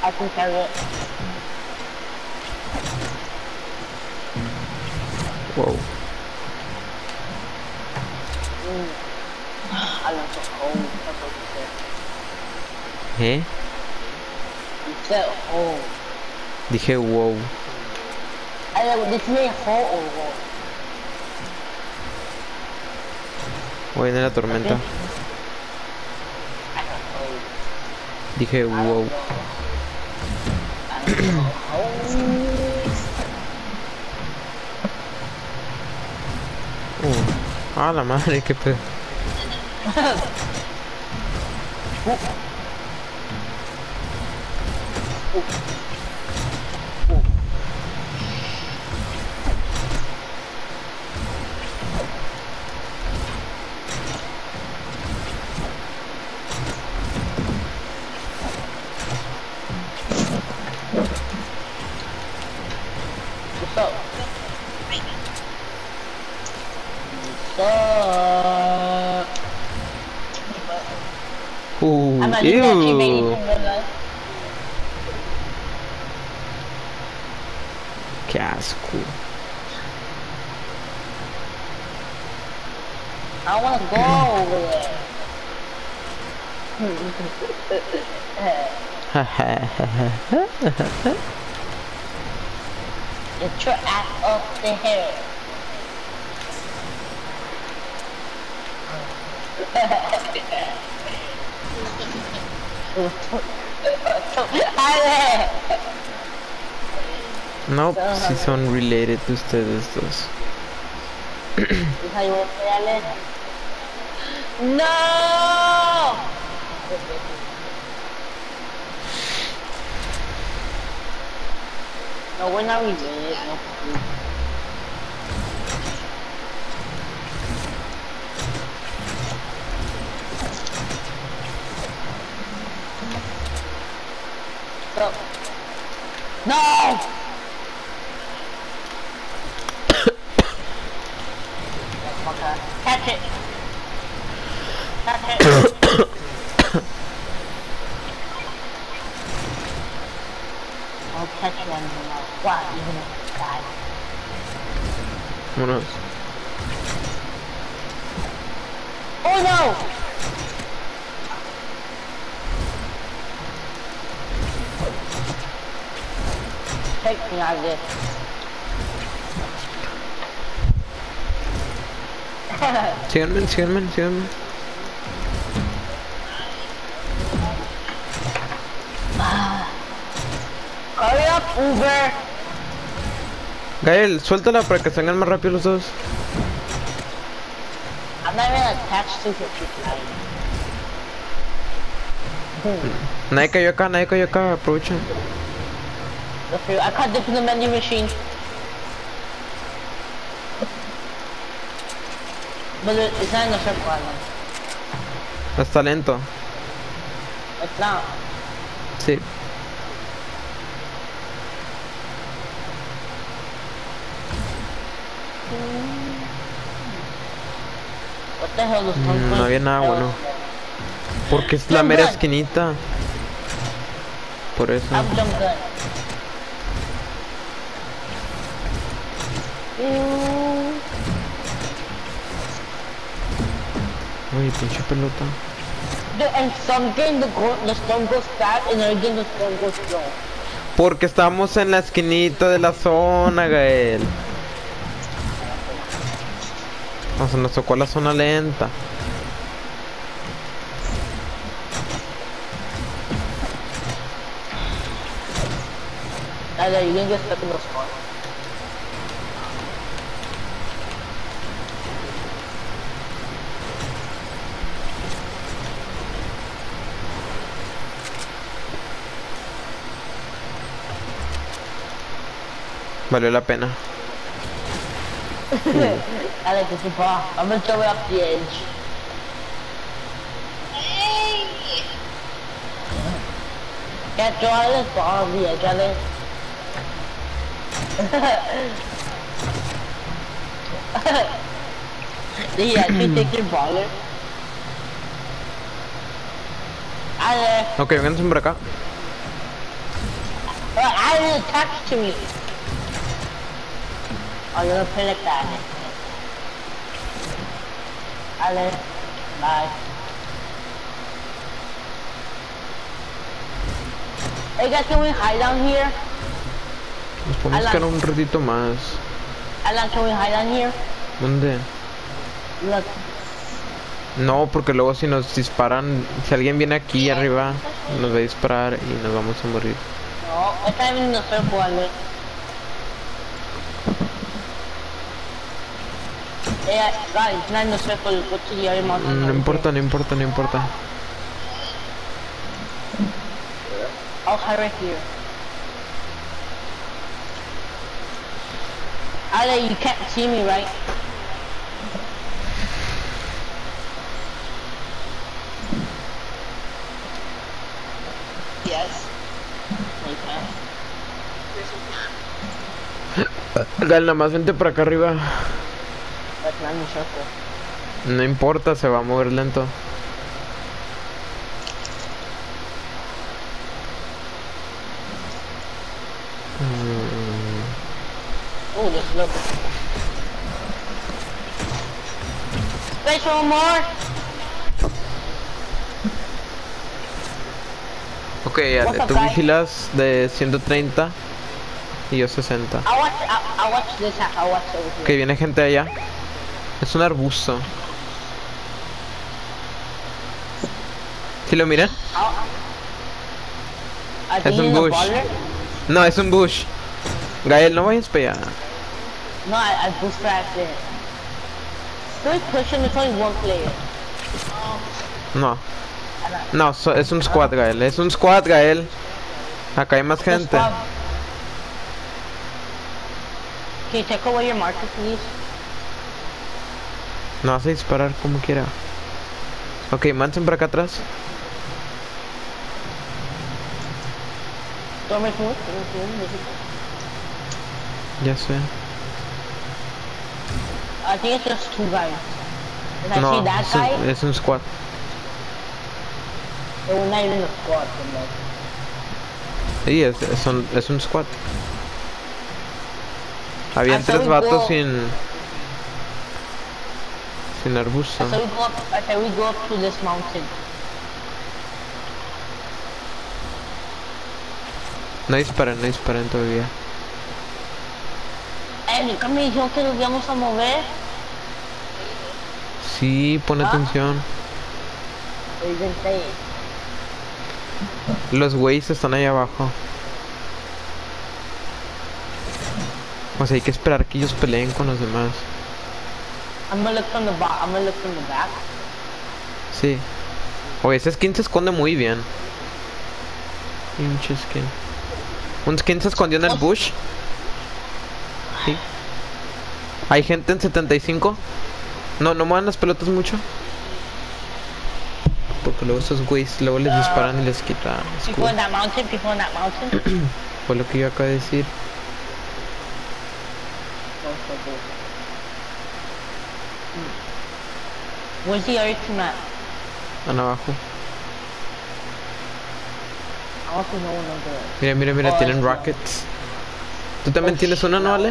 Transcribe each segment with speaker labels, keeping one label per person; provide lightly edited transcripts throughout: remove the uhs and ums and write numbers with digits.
Speaker 1: I can carry it.
Speaker 2: Wow.
Speaker 1: I love the home. That's what you said.
Speaker 2: ¿Eh?
Speaker 1: You said home.
Speaker 2: Dije wow.
Speaker 1: Did you say home or home?
Speaker 2: Voy en la tormenta. Dije wow. Ah, la madre, qué pedo.
Speaker 1: What's up? I'm not doing that cheap anything
Speaker 2: Ew.
Speaker 1: in real life.
Speaker 2: Qué asco.
Speaker 1: I wanna go over there. Get your ass off the hair.
Speaker 2: No, si son related ustedes dos.
Speaker 1: ¿Es how you want to say, Ale? No! No, we're not related. No. So, no! Catch it! Catch it! I'll catch you on the mouth. Why? Even if you die.
Speaker 2: Vámonos.
Speaker 1: Oh no! Take me out of this.
Speaker 2: Síganme, síganme, síganme.
Speaker 1: Hurry up, Uber!
Speaker 2: Gael, suéltala para que salgan más rápido los dos.
Speaker 1: I'm not even attached to his
Speaker 2: Nadie cayó acá, aprovecha.
Speaker 1: I can't dip in the vending machine. But it's not in the circle island.
Speaker 2: Está lento.
Speaker 1: It's not.
Speaker 2: Sí.
Speaker 1: What the hell is
Speaker 2: No había nada bueno. Porque es la mera esquinita. Por eso.
Speaker 1: I'm jump gun.
Speaker 2: Uy, pinche pelota.
Speaker 1: And some game the storm goes fast and other game the storm goes slow.
Speaker 2: Porque estamos en la esquinita de la zona, Gael. O sea, nos tocó la zona lenta.
Speaker 1: Tyler, you gonna get stuck in the spawn.
Speaker 2: Valió la pena.
Speaker 1: Alex, it's a ball. I'm gonna throw it off the edge. Yeah, throw Alex ball off the edge, Alex. Did he actually take your baller? Alex.
Speaker 2: Ok, vénganse por acá.
Speaker 1: I didn't attach to me. Oh, you're gonna play like that. Ale, bye. Hey guys, can we hide down here?
Speaker 2: Nos podemos
Speaker 1: Alan.
Speaker 2: quedar un ratito más.
Speaker 1: Alan, can we hide down here?
Speaker 2: ¿Dónde?
Speaker 1: Look.
Speaker 2: No, porque luego si nos disparan, si alguien viene aquí arriba, nos va a disparar y nos vamos a morir.
Speaker 1: No, está bien no sé jugarle. Guys, not in the circle, go to the other mountain.
Speaker 2: No importa, no importa, no importa.
Speaker 1: I'll hide right here. Ale, you can't see me, right? Yes. No, you can't.
Speaker 2: Gal, nada más vente para acá arriba.
Speaker 1: That's not in the circle.
Speaker 2: No importa, se va a mover lento.
Speaker 1: Oh, there's a little bit. Space for more.
Speaker 2: Ok, Ale,
Speaker 1: What's up,
Speaker 2: tú
Speaker 1: guys?
Speaker 2: vigilas de 130 y yo 60.
Speaker 1: I'll watch this. I'll watch over
Speaker 2: Ok,
Speaker 1: here.
Speaker 2: viene gente allá. Es un arbusto. ¿Sí lo miran?
Speaker 1: I think
Speaker 2: un
Speaker 1: in the
Speaker 2: bush.
Speaker 1: baller.
Speaker 2: No, es un bush. Gael, no vayas para allá.
Speaker 1: No, I bootstrapped it. Don't push him. It's only one player.
Speaker 2: No. No, es un squad, Gael. Es un squad, Gael. Acá hay más gente.
Speaker 1: Can you take away your marker, please?
Speaker 2: No vas a disparar como quiera. Ok, manchen para acá atrás.
Speaker 1: Don't make move.
Speaker 2: Ya sé.
Speaker 1: I think it's just two guys. And I
Speaker 2: No,
Speaker 1: see that guy.
Speaker 2: es un squad.
Speaker 1: They were not even a squad.
Speaker 2: Sí, es un squad. Habían
Speaker 1: Hasta
Speaker 2: tres
Speaker 1: un
Speaker 2: vatos
Speaker 1: go.
Speaker 2: sin arbusto.
Speaker 1: I said we go up to this mountain.
Speaker 2: No disparen todavía.
Speaker 1: Nunca me dijeron que nos íbamos a mover.
Speaker 2: Sí, pon atención.
Speaker 1: They didn't say it.
Speaker 2: Los güeyes están ahí abajo. O sea, hay que esperar que ellos peleen con los demás.
Speaker 1: I'm gonna look from the back.
Speaker 2: Sí. Oye, ese skin se esconde muy bien. Pinche skin. Un skin se escondió en el bush. Sí. Hay gente en 75. No muevan las pelotas mucho. Porque luego esos güeyes luego les disparan y les quitan
Speaker 1: People
Speaker 2: escudo.
Speaker 1: in that mountain.
Speaker 2: Fue lo que yo acabo de decir.
Speaker 1: Where's the other two at?
Speaker 2: Están abajo.
Speaker 1: I want to know one of the...
Speaker 2: Mira,
Speaker 1: Oh,
Speaker 2: tienen
Speaker 1: es
Speaker 2: rockets. ¿Tú también
Speaker 1: Oh,
Speaker 2: tienes una, no, Ale?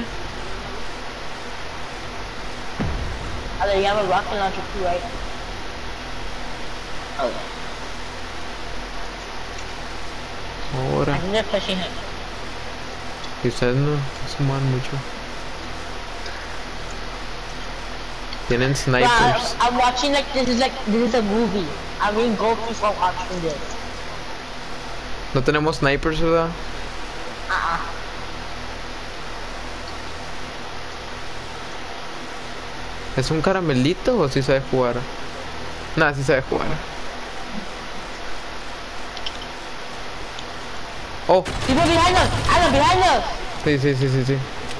Speaker 1: You have a rocket launcher too, right? Oh. I
Speaker 2: Ahora.
Speaker 1: think they're pushing him.
Speaker 2: Y ustedes no se muevan mucho. Tienen
Speaker 1: Wow,
Speaker 2: snipers.
Speaker 1: I'm watching like this is a movie. I'm being goofy for watching this.
Speaker 2: No tenemos snipers, ¿verdad? ¿Es un caramelito o sí sabe jugar? Nah, sí sabe jugar. Oh,
Speaker 1: People behind us! Adam, behind us!
Speaker 2: sí.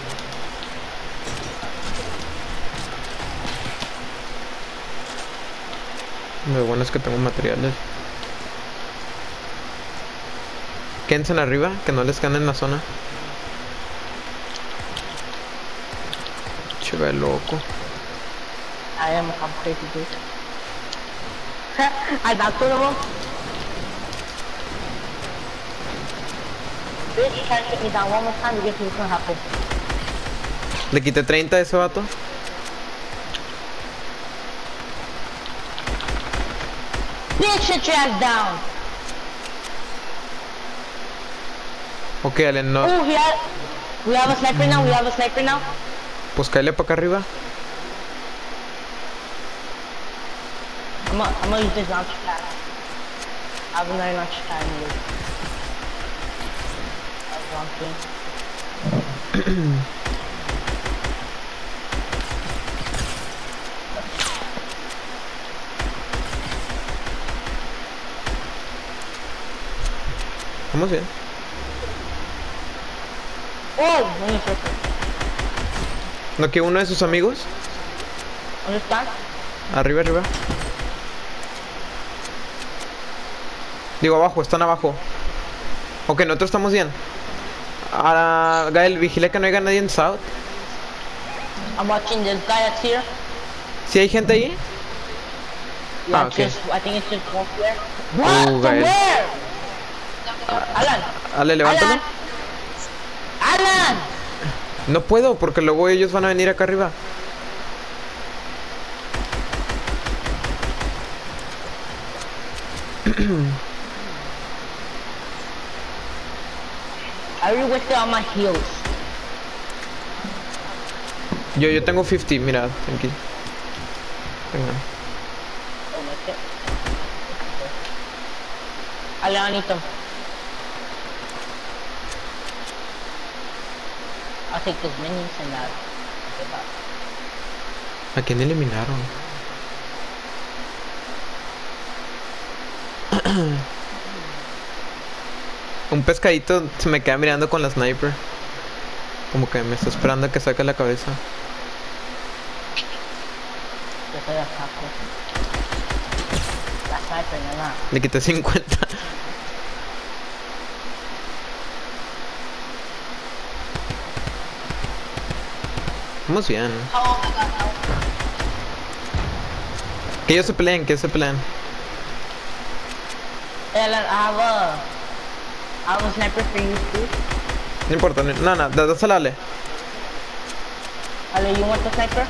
Speaker 2: Lo bueno es que tengo materiales. Quédense arriba, que no les ganen la zona. Che, loco.
Speaker 1: I am a crazy dude. I knocked one of them. Bitch, try to take me down one more time to get to what's gonna happen.
Speaker 2: Le quité 30 a ese vato.
Speaker 1: Bitch, sit your ass down.
Speaker 2: Ok, Allen, no.
Speaker 1: Oh, we have a sniper now. We have a sniper now.
Speaker 2: Pues cáele para acá arriba.
Speaker 1: I'm gonna use this launch pad. I have another launch pad in here. That's launching.
Speaker 2: Vamos bien.
Speaker 1: Oh, let me flip it.
Speaker 2: ¿No que uno de sus amigos?
Speaker 1: Understand?
Speaker 2: Arriba, arriba. Digo, abajo, están abajo. Ok, nosotros estamos bien. Ahora, Gael, vigila que no haya nadie en South.
Speaker 1: I'm watching this guy that's here.
Speaker 2: ¿Sí hay gente ahí?
Speaker 1: Yeah,
Speaker 2: Ah, okay.
Speaker 1: I think it's just one player. What? From
Speaker 2: Gael.
Speaker 1: where? Alan.
Speaker 2: Ale, levántalo.
Speaker 1: Alan. Alan.
Speaker 2: No puedo, porque luego ellos van a venir acá arriba.
Speaker 1: I really wish they're on my heels.
Speaker 2: Yo tengo 50, mira, tranquilo. Venga.
Speaker 1: Oh my god. Alan, I need them. I'll take those minions and
Speaker 2: ¿A quién eliminaron? Un pescadito se me queda mirando con la sniper. Como que me está esperando a que saque la cabeza.
Speaker 1: La sniper, nada.
Speaker 2: Le quité 50. Vamos bien. Que ellos se peleen, que ellos se peleen.
Speaker 1: Alan, I have a sniper for you too.
Speaker 2: No importa, no, dásela, Ale.
Speaker 1: Ale, you want the sniper?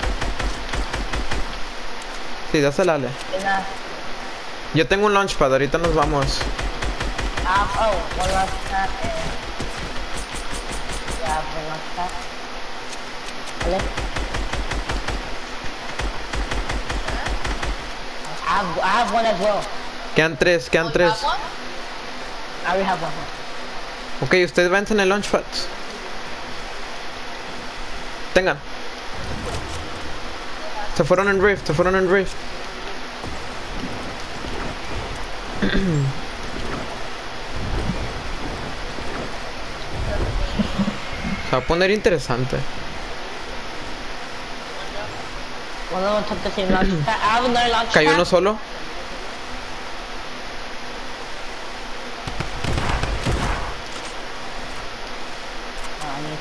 Speaker 2: Sí, dásela, Ale.
Speaker 1: Nah.
Speaker 2: Yo tengo un launchpad, ahorita nos vamos.
Speaker 1: One last pad and... Yeah, I have one last pad. Ale? I have one as well.
Speaker 2: Quedan tres.
Speaker 1: I already have one.
Speaker 2: Ok, ustedes van en el launchpad. Tengan. Se fueron en Rift. Se va a poner interesante.
Speaker 1: One of them took the same launch pad. I have another launch
Speaker 2: Cayó
Speaker 1: pad.
Speaker 2: uno solo.
Speaker 1: I need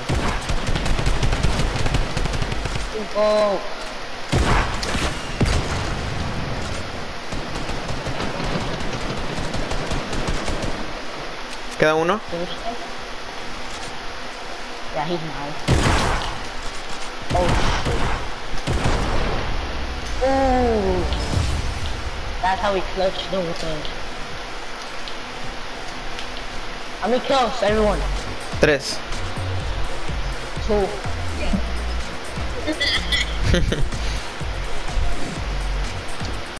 Speaker 1: to go.
Speaker 2: Queda uno.
Speaker 1: Finish him? Yeah, he's mine. Oh shit. Ooh. That's how we clutch the thing. How many kills, everyone?
Speaker 2: 3.
Speaker 1: 2.